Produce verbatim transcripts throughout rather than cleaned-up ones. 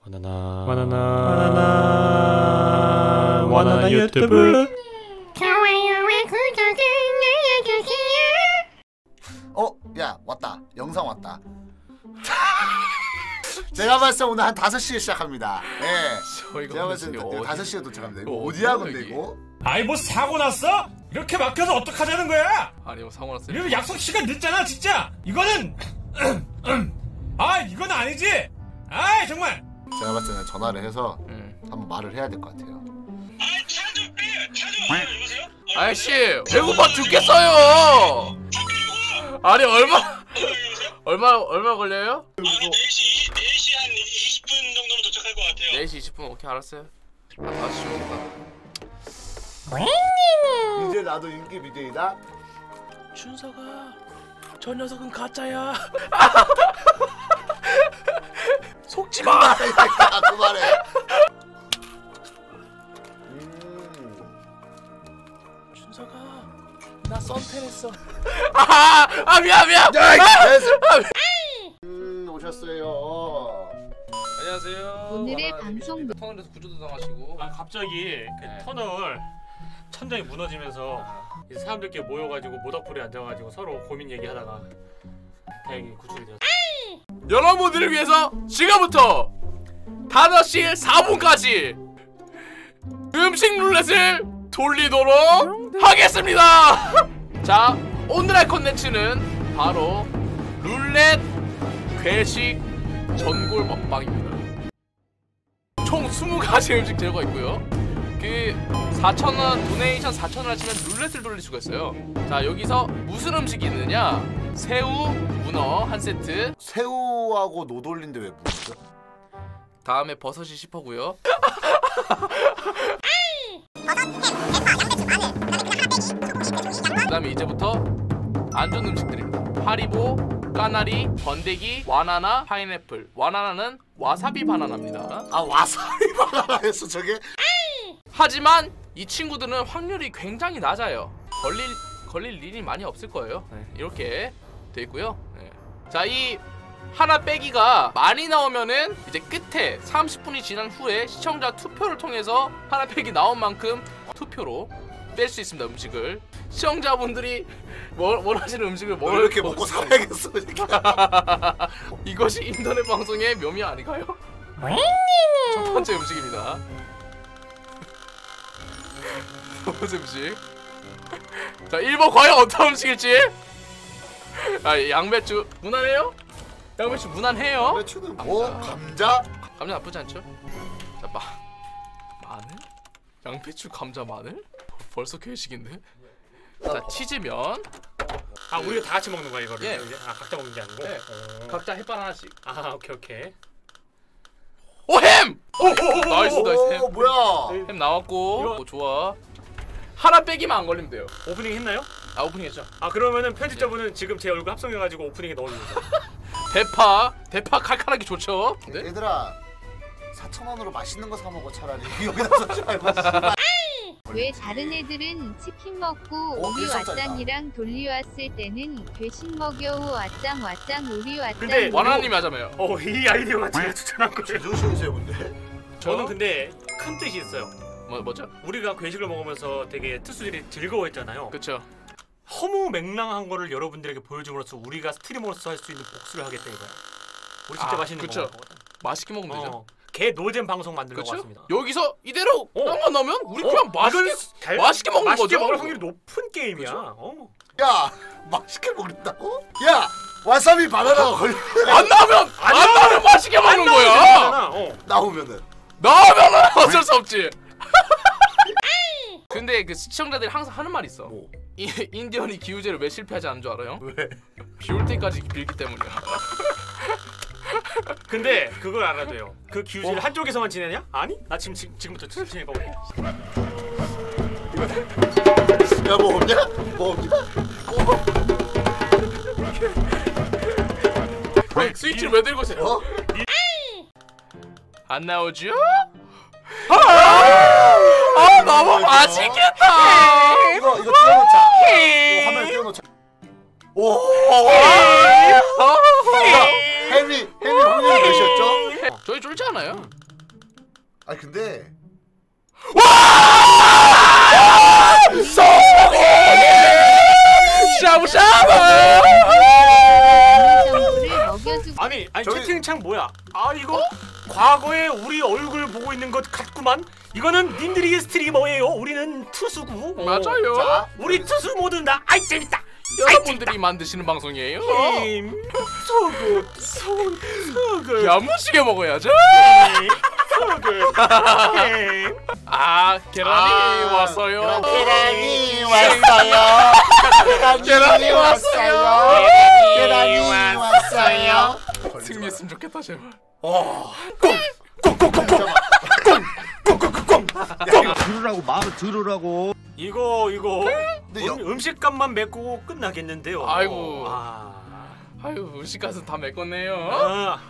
바나나 바나나 바나나 바나나 유튜브 좋아요와 구독을 눌러주세요. 어? 야 왔다. 영상 왔다. 제가 봤을 때 오늘 한 다섯 시에 시작합니다. 예. 제가 봤을 때 다섯 시에 도착합니다. 이거 어디야 근데 이거? 아이 뭐 사고 났어? 이렇게 막혀서 어떡하자는 거야? 아니 뭐 사고 났어요? 이러면 약속 시간 늦잖아 진짜. 이거는 아 이건 아니지. 아 정말. 제가 봤을 때는 전화를 해서 응. 한번 말을 해야 될 것 같아요. 아이 차좀 빼! 차 좀! 여보세요? 아저씨 배고파 죽겠어요. 아니 얼마 얼마 얼마 걸려요? 아 네 시 네 시 한 이십 분 정도면 도착할 것 같아요. 네 시 이십 분 오케이 알았어요. 아 다시 오겠다. 이제 나도 인기 비대이다. 준서가 저 녀석은 가짜야. 속지마. 야 그만해. 음. 준서가 나 썬텐했어. 아, 아 미안 미안. 야, 아, 음 오셨어요. 안녕하세요. 오늘의 방송 터널에서 구조도 당하시고. 아 갑자기 그 네. 터널 천장이 무너지면서 이제 사람들끼리 모여가지고 모닥불에 앉아가지고 서로 고민 얘기하다가 다행히 구출이 되었어. 여러분들을 위해서 지금부터 다섯 시 사 분까지 음식 룰렛을 돌리도록 하겠습니다. 자, 오늘의 컨텐츠는 바로 룰렛 괴식 전골 먹방입니다. 총 스무 가지 음식 재료가 있고요. 그 사천 원 도네이션 사천 원 하시면 룰렛을 돌릴 수가 있어요. 자, 여기서 무슨 음식이 있느냐? 새우, 문어 한 세트. 새우하고 노돌린데 왜 문어죠? 다음에 버섯이 씹어고요. 그다음에 이제부터 안 좋은 음식들입니다. 하리보, 까나리, 번데기, 와나나, 파인애플. 와나나는 와사비 바나나입니다. 아 와사비 바나나였어 저게? 하지만 이 친구들은 확률이 굉장히 낮아요. 걸릴 걸릴 일이 많이 없을 거예요. 네, 이렇게 돼 있고요. 네. 자, 이 하나 빼기가 많이 나오면은 이제 끝에 삼십 분이 지난 후에 시청자 투표를 통해서 하나 빼기 나온 만큼 투표로 뺄 수 있습니다. 음식을 시청자분들이 뭘 원하시는 음식을 뭘 뭘 이렇게 먹고 살아야겠어 이것이 인터넷 방송의 묘미 아닌가요? 첫 번째 음식입니다. 첫 번째 음식. 자, 일 번 과연 어떤 음식일지. 아, 양배추 무난해요? 양배추 무난해요? 양배추는 뭐? 감자? 감자 나쁘지 않죠? 자, 마 마늘? 양배추, 감자, 마늘? 벌써 괴식인데? 자, 치즈면. 아 우리가 다 같이 먹는 거야 이거를? 예. 아 각자 먹는 게 아니고? 네. 어. 각자 햇반 하나씩. 아 오케이 오케이. 오, 햄! 오, 나이스 나이스 햄. 오 뭐야? 햄 나왔고. 이거- 오, 좋아. 하나 빼기만 안 걸리면 돼요. 오프닝 했나요? 아, 오프닝 했죠. 아 그러면은 편집자분은 지금 제 얼굴 합성해가지고 오프닝에 넣어줍니다. 대파, 대파 칼칼하기 좋죠. 네? 얘들아 사천 원으로 맛있는 거 사 먹어 차라리 여기다 써지 말고 씨발. 왜 다른 애들은 치킨 먹고 어, 우리 일성짜리다. 왓짱이랑 돌리 왔을 때는 괴식 먹여우 왓짱 왓짱 우리 왓짱 근데 우리 와나님이 하자며요. 어 이 아이디어가 제가 추천한 거예요. 제정신이세요 근데? 저는 근데 큰 뜻이 있어요. 뭐 뭐죠? 우리가 괴식을 먹으면서 되게 투수들이 즐거워했잖아요. 그쵸. 허무맹랑한 거를 여러분들에게 보여줌으로써 우리가 스트리머로서 할 수 있는 복수를 하겠다 이거야. 우리 진짜 아, 맛있는 그쵸. 거 먹거든. 맛있게 먹으면 되죠. 어, 개 노잼 방송 만들려고 그쵸? 왔습니다. 여기서 이대로 어. 땅만 넣으면 우리 어, 그냥 맛있게 이건 달- 맛있게 먹는 맛있게 거죠. 먹을 확률이 높은 게임이야. 그쵸? 어. 야 맛있게 먹는다고? 야 와사비 바나나가 걸려 안 나오면 안, 나오면 맛있게 먹는 거야. 나오잖아. 어. 나오면은 나오면은 어쩔 수 없지. 근데 그 시청자들이 항상 하는 말이 있어. 뭐? 이, 인디언이 기우제를 왜 실패하지 않은 줄 알아요? 왜? 비올 때까지 빌기 때문이야. 근데 그걸 알아야 돼요. 그 기우제를 어. 한쪽에서만 지내냐? 아니? 나 지금 지, 지금부터 천천히 가볼게. 야 뭐 없냐? 뭐 없냐? 왜 스위치를 왜 들고 있어요? 어? 안 나오죠? 아, 아 너무 맛있겠다. 이거 이거 띄워놓자. 이거 화면 띄워놓자. 오. 야, 햄이 햄이 확률이 몇이었죠? 저희 거의 쫄지 않아요? 아니 근데 샤브샤브! 정보를 먹여주고 아니 아니 저기- 채팅창 뭐야? 아 이거 과거에 우리 얼굴 보고 있는 것 같구만. 이거는 님들이 스트리머예요. 우리는 투수고. 어. 맞아요. 자 우리 투수 모두 다 아이 재밌다. 여러분들이 만드시는 방송이에요. 게임 소금 소 소금 야무지게 먹어야죠. 소금 게임. 아 계란이 아, 왔어요. 계란이 왔어요. 계란이 왔어요. 계란이 왔어요. 승리했으면 좋겠다 제발. 어. 들으라고 마음을 들으라고. 이거 이거 근데 여- 음, 음식값만 메꾸고 끝나겠는데요. 아이고. 아, 아유 음식값은 다 메꿨네요. 아.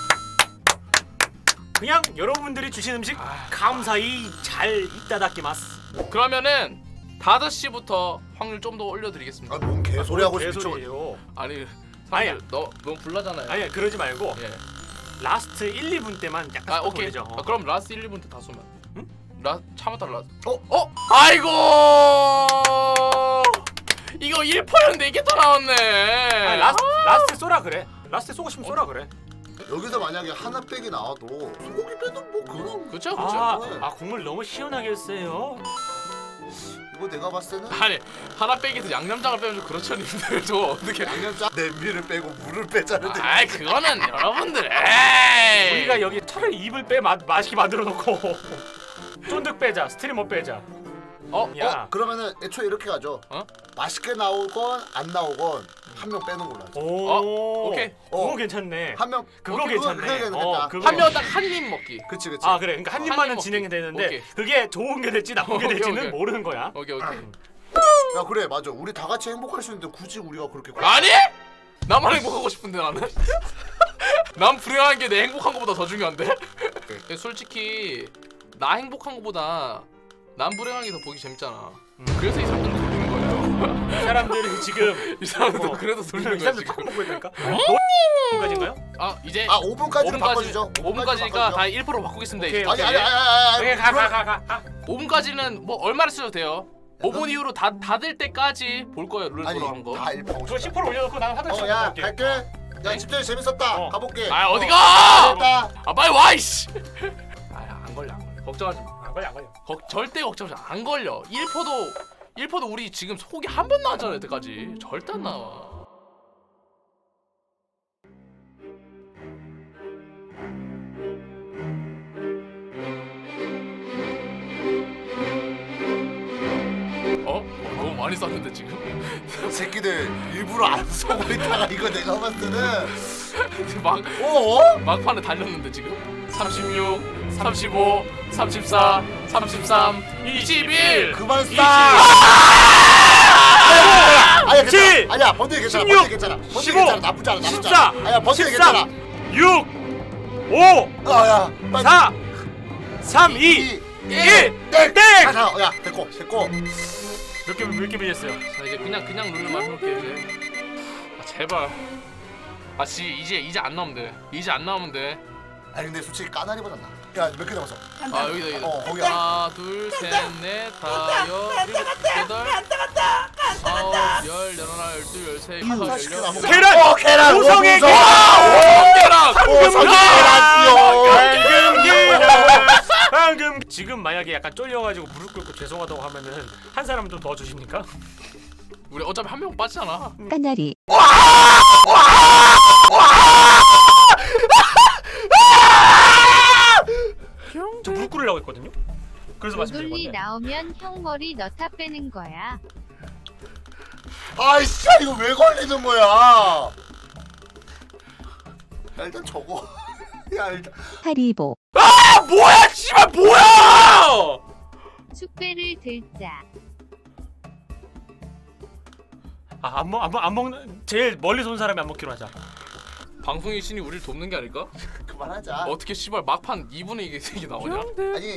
그냥 여러분들이 주신 음식 아. 감사히 잘 이따다키마스. 그러면은 다섯 시부터 확률 좀 더 올려드리겠습니다. 아뭔 개소리 하고 싶죠? 개소리예요. 아니 아니야. 사실 너 너무 불나잖아요. 아니야 그러지 말고 예. 라스트 일, 이 분 때만 약간 아 스포 오케이. 돌리죠. 아, 그럼 라스 일, 이 분 때 다 쏘면. 응? 라 참았다 라스. 어? 어? 아이고. 이거 일 퍼센트였는데 이게 또 나왔네. 아니, 라스트 라스트 쏘라 그래. 라스트 쏘고 싶으면 쏘라 그래. 여기서 만약에 하나 빼기 나와도 소고기 빼도 뭐 그럼 그쵸 그쵸. 아, 아 국물 너무 시원하게 했어요. 이거 내가 봤을 때는 아니 하나 빼기에서 양념장을 빼면 좀 그렇죠 님들. 저 어떻게? 양념장 냄비를 빼고 물을 빼자는데 아이 그거는 여러분들. 에이. 우리가 여기 차라리 입을 빼 마, 맛있게 만들어 놓고 쫀득 빼자. 스트리머 빼자. 어? 야. 어? 그러면은 애초에 이렇게 가죠. 어? 맛있게 나오건 안 나오건 한 명 빼는 걸로 하죠. 오, 어, 오케이. 그거 어. 괜찮네. 한 명 그거 오케이, 괜찮네. 그거 괜찮겠다. 어, 그거. 한 명 딱 한 입 먹기. 그치 그치. 아 그래. 그러니까 한 한 입만은 입 먹기. 진행이 되는데 오케이. 그게 좋은 게 될지 나쁜 게 오케이, 될지는 오케이. 모르는 거야. 오케이 오케이. 야 그래 맞아. 우리 다 같이 행복할 수 있는데 굳이 우리가 그렇게 아니? 나만 행복하고 싶은데 나는. 난 불행한 게 내 행복한 것보다 더 중요한데. 솔직히 나 행복한 것보다 난 불행한 게 더 보기 재밌잖아. 음. 그래서 이 사람들은 돌리는 거예요. 이 사람들이 지금 이 사람들은 어. 그래도 이 돌리는 거야 사람들 지금. 턱 먹고 있다니까. 까지인가요? 아 이제 아 오 분까지는 바꿔주죠. 오 분까지니까 다 일 퍼센트 바꾸겠습니다. 오케이, 이제. 아니 아니 아니 아니. 오케이 가가 가 가. 가. 오 분까지는 뭐 얼마를 쓰셔도 돼요. 오 분 이후로 다 닫을 때까지 볼 거예요. 룰 아니 돌아간 거. 다 일하고 그거 십 퍼센트 올려놓고 나는 화장실 어야 갔다 올게. 갈게. 야 집중이 재밌었다. 어. 가볼게. 아 어디가? 됐다. 아 빨리 와 이씨. 아야 안 걸려 안 걸려. 걱정하지 마. 안 걸려 안 걸려. 거, 절대 걱정하지 마. 안 걸려. 일 퍼센트도 일 퍼센트 우리 지금 속이 한 번 나왔잖아 여태까지. 절대 안 나와. 어? 어? 너무 많이 쌌는데 지금? 새끼들 일부러 안 쏘고 있다가 이거 내가 봤을 때는 막 어? 막판에 달렸는데 지금? 삼십육, 삼십오, 삼십사, 삼십삼, 이십일. 그만 이십. 싸. 아니야 칠, 괜찮아. 아니야 버티기 괜찮아. 십육, 버티기 괜찮아. 버티기 십오, 괜찮아. 나쁘지 않아. 나쁘지 십사, 않아. 아니야 버티기 십삼, 괜찮아. 육, 오, 아야. 사, 삼, 이, 일. 땡! 자, 야 됐고 됐고. 몇 개 몇 개 빌렸어요? 자 이제 그냥 그냥 룰만 해볼게 이제. 아 제발. 아 지 이제 이제 안 나오면 돼. 이제 안 나오면 돼. 아니 근데 솔직히 까나리보다 나. 야몇 개 남았어? 아 여기다 여기다. 어, 거기야. 하나 둘셋넷 다섯 일곱 여덟 아홉 열 열하나 열둘 열세 열여섯 사십 개 열여덟 남은 거. 계란! 어 계란. 우성의 우성. 계란! 우성 계란이요. 방금 계란! 방금 지금 만약에 약간 쫄려가지고 무릎 꿇고 죄송하다고 하면은 한 사람 좀 더 주십니까? 우리 어차피 한 명 빠지잖아. 까나리 저 무릎 꿇으려고 했거든요. 그래서 말씀드린 로돌리 건데. 나오면 형 머리 너타 빼는 거야. 아이씨 이거 왜 걸리는 거야? 야 일단 적어. 야 일단. 하리보 아 뭐야 씨발 뭐야! 축배를 들자. 아, 안 먹, 안, 먹, 안 먹는 제일 멀리서 온 사람이 안 먹기로 하자. 방송의 신이 우리를 돕는 게 아닐까? 그만하자. 어떻게 씨발 막판 이 분에 이게 이게 나오냐? 아니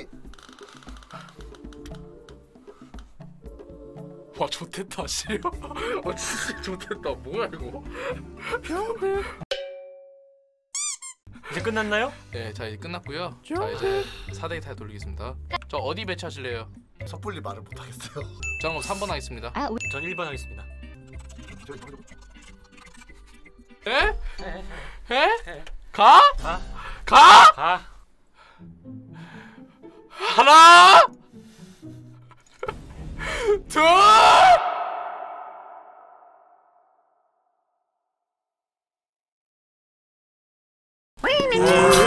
와 좋댔다 씨. 와 진짜 좋댔다. 뭐야 이거? 이제 끝났나요? 네, 자 이제 끝났고요. 자 이제 사 대 이 타임 돌리겠습니다. 저 어디 배치하실래요? 섣불리 말을 못하겠어요. 저는 그럼 삼 번 하겠습니다. 아, 우... 전 일 번 하겠습니다. 에? 에? 가? 가. 가? 가. 하나 둘 Wait a minute.